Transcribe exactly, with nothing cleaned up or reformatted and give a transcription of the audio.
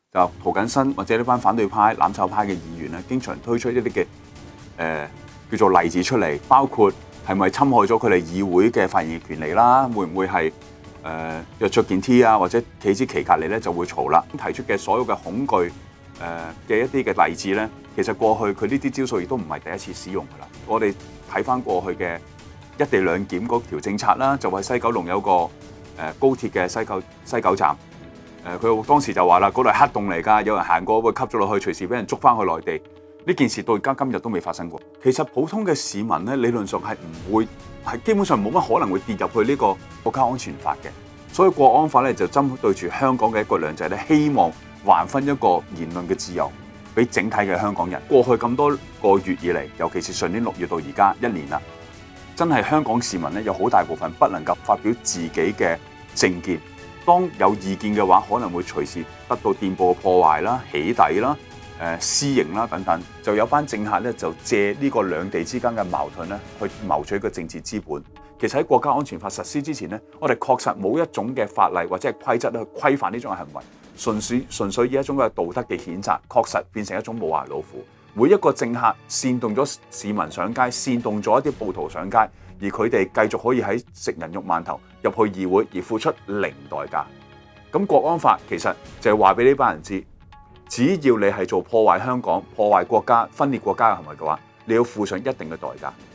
就涂謹申或者呢班反對派攬炒派嘅議員咧，經常推出一啲嘅誒叫做例子出嚟，包括係咪侵害咗佢哋議會嘅發言嘅權利啦？會唔會係誒又着件 T 啊，或者企支旗隔離咧就會嘈啦？提出嘅所有嘅恐懼誒嘅一啲嘅例子咧，其實過去佢呢啲招數亦都唔係第一次使用㗎啦。我哋睇翻過去嘅一地兩檢嗰條政策啦，就係西九龍有個誒高鐵嘅西九西九站。誒佢當時就話啦，嗰度係黑洞嚟㗎，有人行過會吸咗落去，隨時俾人捉翻去內地。呢件事到而家今日都未發生過。其實普通嘅市民咧，理論上係唔會係基本上冇乜可能會跌入去呢個國家安全法嘅。所以國安法咧就針對住香港嘅一國兩制咧，希望還分一個言論嘅自由俾整體嘅香港人。過去咁多個月以嚟，尤其是上年六月到而家一年啦，真係香港市民咧有好大部分不能夠發表自己嘅政見。當有意見嘅話，可能會隨時得到電報嘅破壞啦、起底啦、誒私刑啦等等。就有班政客咧，就借呢個兩地之間嘅矛盾咧，去謀取一個政治資本。其實喺國家安全法實施之前咧，我哋確實冇一種嘅法例或者係規則咧去規範呢種嘅行為，純粹純粹以一種嘅道德嘅譴責，確實變成一種無牙老虎。每一個政客煽動咗市民上街，煽動咗一啲暴徒上街。而佢哋繼續可以喺食人肉饅頭入去議會，而付出零代價。咁國安法其實就係話俾呢班人知，只要你係做破壞香港、破壞國家、分裂國家嘅行為嘅話，你要付上一定嘅代價。